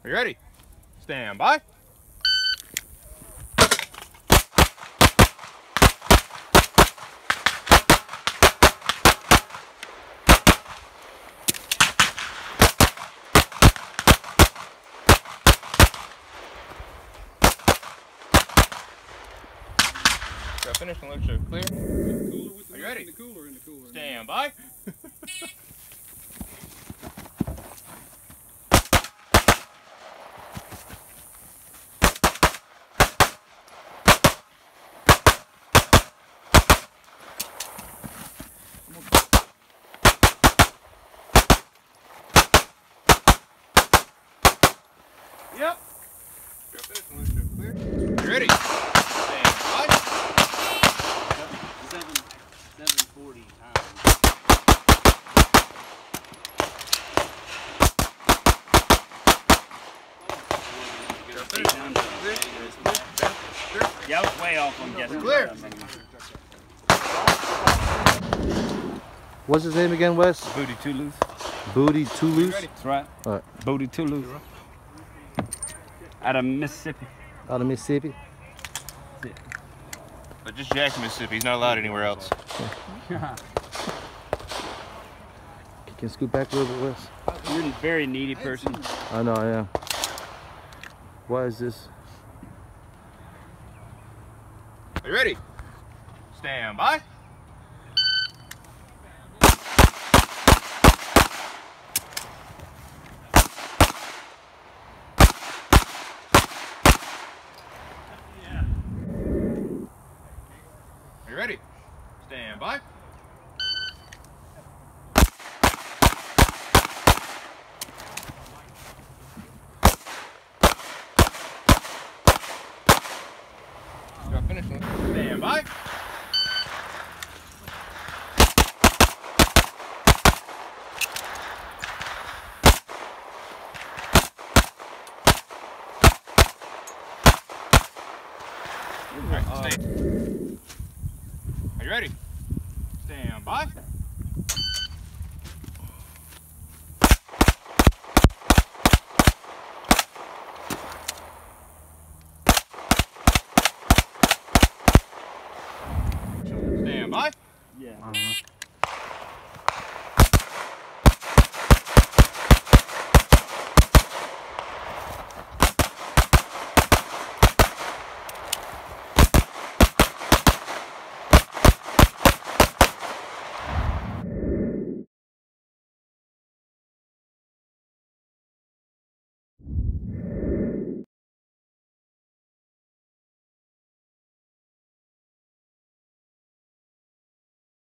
Are you ready? Stand by. Got finished and looks clear. Are you ready? Stand by. Yep. Got finished and looks clear. Are you ready? Stand by. 740 Yeah, I was way off on guessing. Clear. What's his name again, Wes? Booty too loose. Booty Too Loose? That's right. All right. Booty too loose. Out of Mississippi. Out of Mississippi? But just Jackson, Mississippi. He's not allowed anywhere else. You can scoot back a little bit, Wes. You're a very needy person. I know I am. Why is this? Are you ready? Stand by. Are you ready? Stand by. Got finished. Stand by. All right, stay. Are you ready? Stand by.